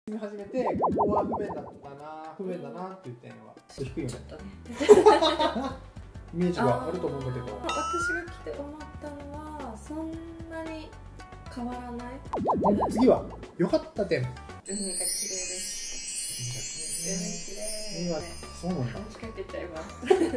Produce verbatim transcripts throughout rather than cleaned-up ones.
住み始めてここは不便だったな、不便だなっていう点は低いよね。イメージがあると思うんだけど、 私が来て思ったのはそんなに変わらない。 次は良かった点。 海が綺麗です。海綺麗。 そうなんだ。 話しかけちゃいます。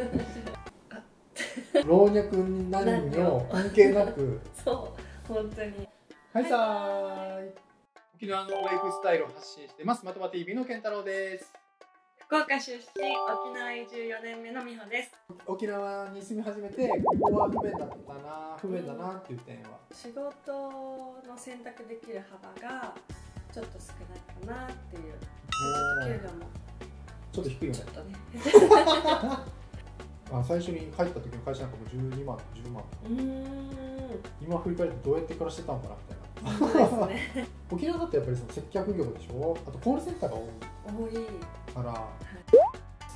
老若男女関係なく。 そう本当に。 はいさーい。沖縄のライフスタイルを発信してます。まとま ティーブイ の健太郎です。 福岡出身、沖縄移住よねんめの美穂です。 沖縄に住み始めてここは不便だったな、不便だなっていう点は、 仕事の選択できる幅がちょっと少ないかなっていう。ちょっと給料もちょっと低いよね。 ちょっとね。 あ、最初に帰った時の会社なんかもじゅうにまん、じゅうまん。 うーん。 今振り返るとどうやって暮らしてたのかなみたいな。 そうですね。 沖縄だとやっぱりその接客業でしょ。あとコールセンターが多い多いから、 はい、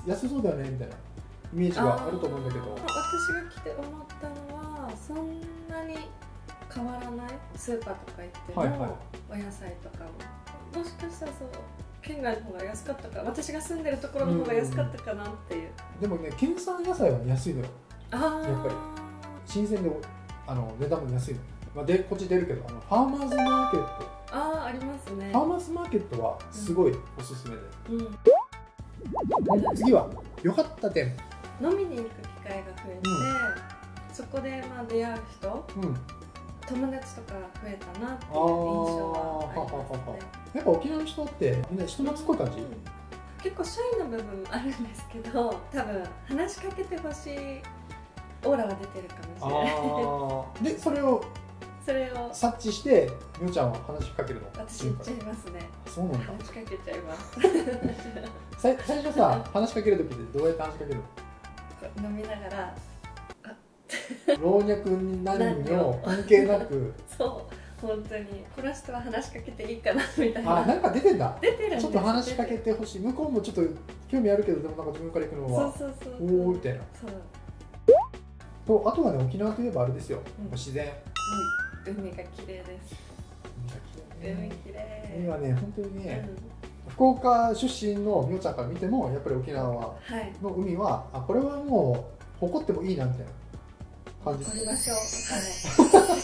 安そうだよねみたいなイメージがあると思うんだけど、 私が来て思ったのはそんなに変わらない。スーパーとか行っても、はいはい、お野菜とかももしかしたらそう県外の方が安かったか、私が住んでるところの方が安かったかなっていう。 でもね、県産野菜は安いのよ。 あやっぱり新鮮であの値段も安いの。まあ、でこっち出るけど、あのファーマーズマーケット、 ああありますね。 ファーマーズマーケットはすごいおすすめで、 うんうん、 次は良かった点。 飲みに行く機会が増えて、うん、そこでまあ出会う人、うん、友達とか増えたなっていう印象はありますね。 やっぱ沖縄の人ってみんな人懐っこい感じ、うん、 結構シャイな部分あるんですけど、多分話しかけてほしいオーラは出てるかもしれない。 あでそれをそれを察知してみおちゃんは話しかけるの。 私言っちゃいますね。 そうなんだ。 話しかけちゃいます。 最最初さ、話しかける時ってどうやって話しかけるの？飲みながら、 老若男女関係なく。 そう本当にこの人は話しかけていいかなみたいな。 あ、なんか出てんだ。 出てるんです。 ちょっと話しかけてほしい。向こうもちょっと興味あるけど、でもなんか自分から行くのはそうそうそう。 おおみたいな。そう。とあとはね、沖縄といえばあれですよ。うん、自然。 うん、海が綺麗です。海綺麗。 海はね、本当にね、うん、福岡出身のみおちゃんから見てもやっぱり沖縄の海は、あ、これはもう誇ってもいいなみたいな感じ。 誇りましょう。はい。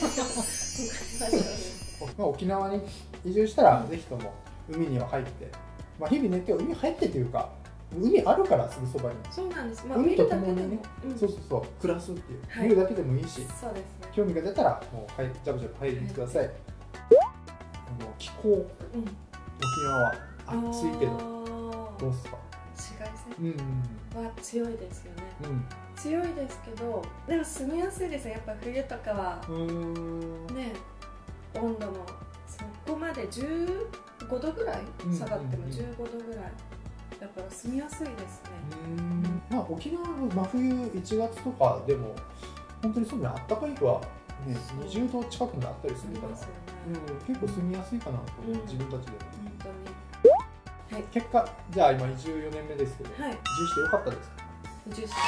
まあ沖縄に移住したら、うん、ぜひとも海には入って、まあ日々ね、今日海入ってっていうか。海あるからすぐそばに。 そうなんです。 まあ、海とともにね、うん、そうそうそう暮らすっていう、はい、見るだけでもいいし、 そうですね。興味が出たらもうはいジャブジャブ入りに来てください。はい、あの気候、うん、沖縄は暑いけどどうですか？ 紫外線は強いですよね。うん、強いですけど、でも住みやすいですね。やっぱ冬とかはね、温度もそこまでじゅうごどぐらい下がってもじゅうごどぐらい。だから住みやすいですね。 まあ沖縄の真冬いちがつとかでも本当にそうね、あったかい日はねにじゅうど近くまであったりするから、ね、うん、結構住みやすいかなと思う、うん、自分たちでも。本当に。はい。結果じゃあ今移住よねんめですけど、はい、移住してよかったですか？ 移住してよか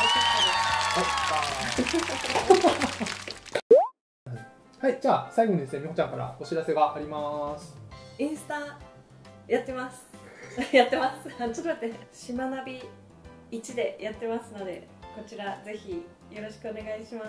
ったです。 はい、じゃあ最後にですね、みほちゃんからお知らせがあります。 インスタやってます。やってます。ちょっと待って、しまなびいちでやってますので、こちらぜひよろしくお願いします。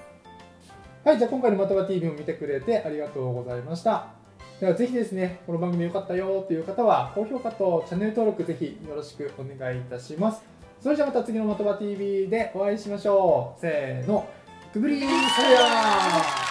はい、じゃあ今回のまたば ティーブイ を見てくれてありがとうございました。ではぜひですね、この番組良かったよという方は高評価とチャンネル登録ぜひよろしくお願いいたします。それじゃあまた次のまたば ティーブイ でお会いしましょう。せーの、くぐりーさよなら。